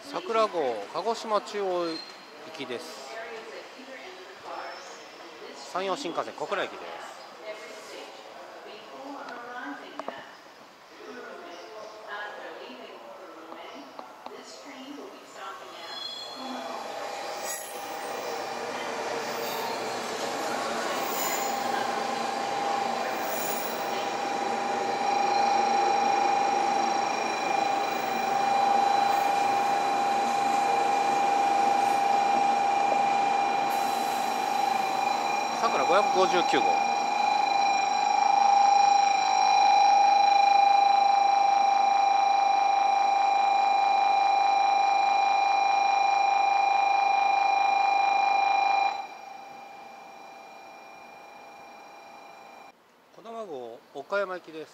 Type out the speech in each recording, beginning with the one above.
桜号鹿児島中央行きです。山陽新幹線小倉駅です。桜559号。児玉号岡山行きです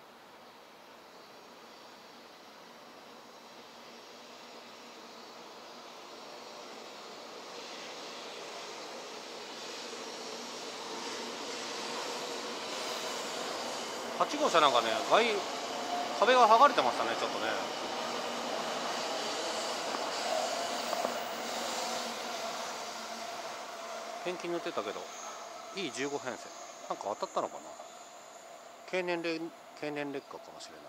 。8号車なんかね、壁が剥がれてましたね、ちょっとね。ペンキ塗ってたけど E15 編成なんか当たったのかな。経年劣化かもしれない。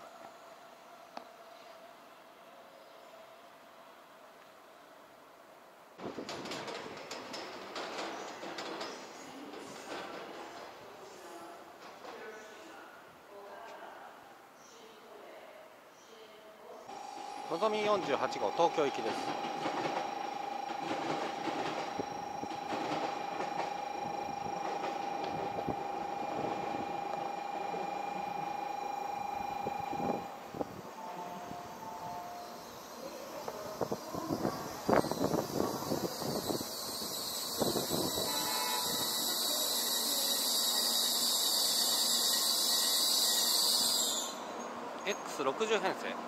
のぞみ48号東京行きです。X60 編成。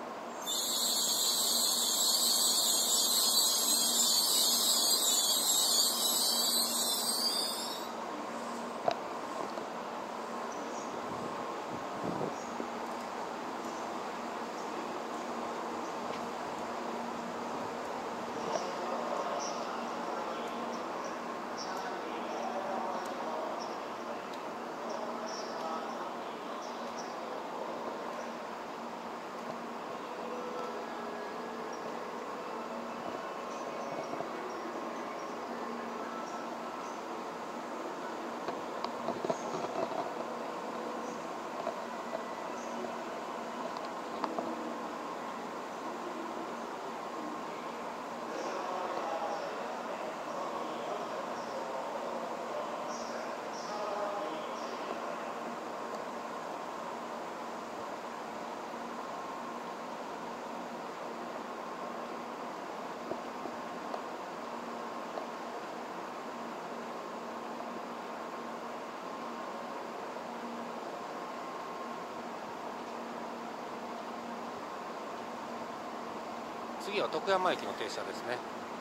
次は徳山駅の停車ですね。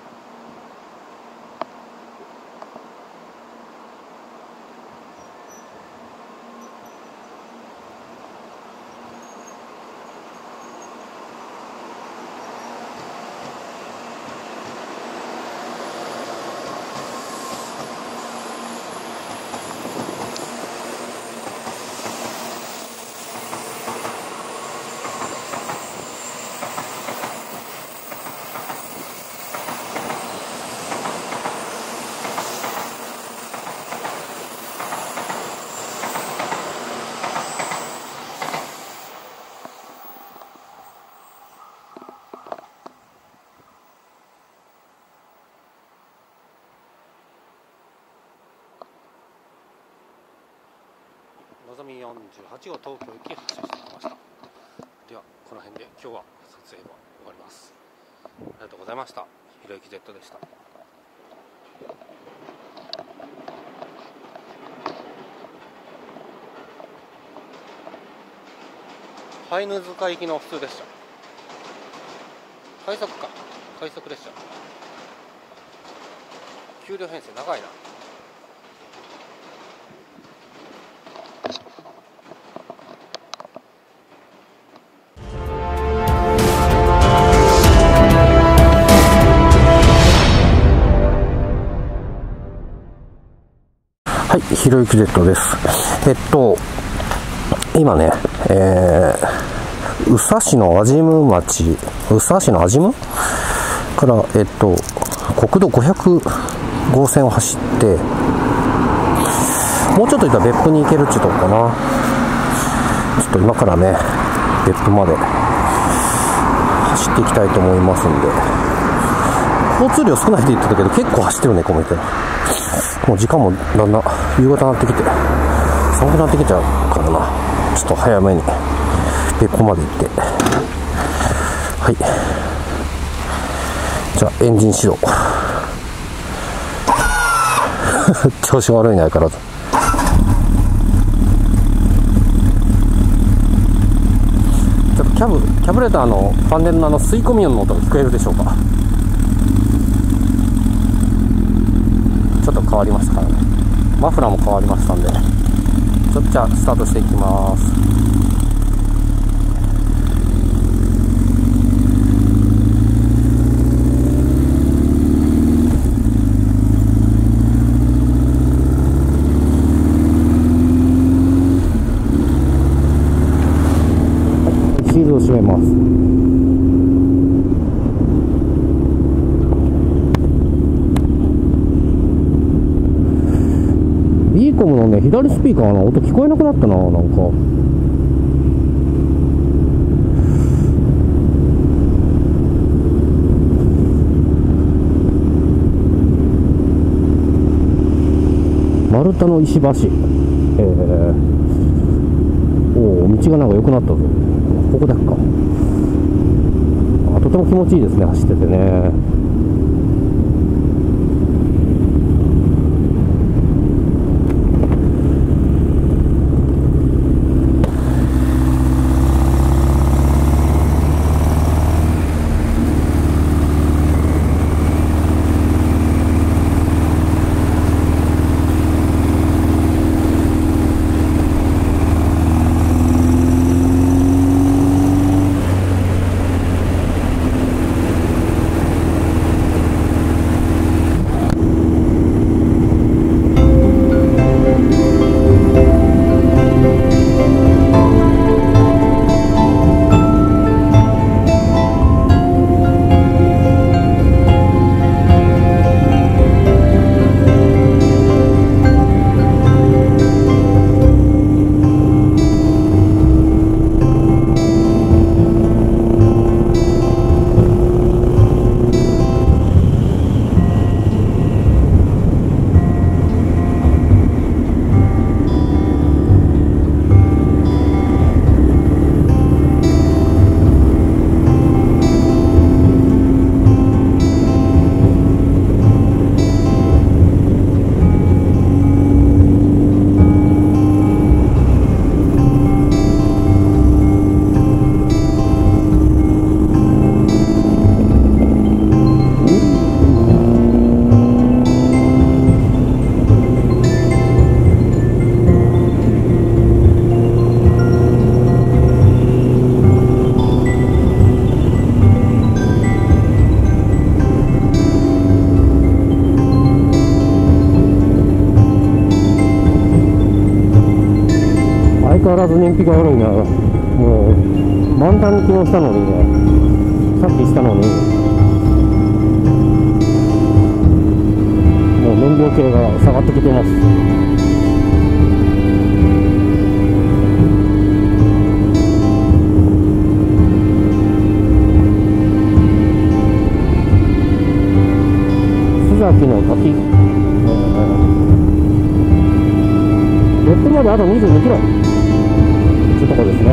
のぞみ48号東京駅発車してきました。ではこの辺で今日は撮影は終わります。ありがとうございました。ひろゆき Z でした。ハイヌ塚行きの普通列車。快速列車。9両編成長いな。 ひろゆき Z です。今ね、宇佐市の安心院町、宇佐市の安心院から、国道500号線を走って、もうちょっといったら別府に行けるっていうとこかな。ちょっと今からね、別府まで走っていきたいと思いますんで、交通量少ないって言ってたけど、結構走ってるね、こう見て。もう時間もだんだん夕方になってきて、寒くなってきちゃうからな。ちょっと早めに別府まで行って、はい。じゃあエンジン始動。調子悪いね、相変わらず。ちょっとキャブレーターのファンネルの吸い込み音の音が聞こえるでしょうか。ちょっと変わりましたからね。マフラーも変わりましたんで、じゃあスタートしていきます。シールを閉めます。ビーコムのね、左スピーカーの音聞こえなくなったな、なんか。丸太の石橋。おお、道がなんか良くなったぞ。ここだっか。とても気持ちいいですね、走っててね。相変わらず燃費が悪いな。もう満タンに昨日したのにね、さっきしたのにもう燃料系が下がってきてます。須崎の滝、別府まであと22キロというところですね。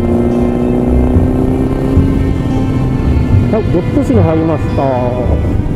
はい、別府市に入りました。